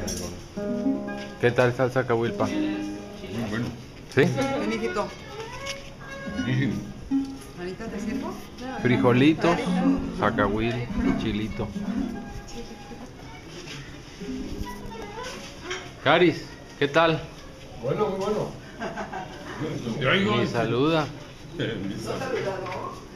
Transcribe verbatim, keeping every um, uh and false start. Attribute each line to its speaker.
Speaker 1: ¿Qué tal salsa cahuilpa?
Speaker 2: Muy bueno.
Speaker 1: ¿Sí?
Speaker 3: Ven, hijito.
Speaker 2: Buenísimo.
Speaker 3: ¿Manitas de ciervo?
Speaker 1: Frijolitos, zacahuil, chilito. Caris, ¿qué tal?
Speaker 2: Bueno, muy bueno. Los traigo.
Speaker 1: Ni saluda.
Speaker 2: Mi saludo.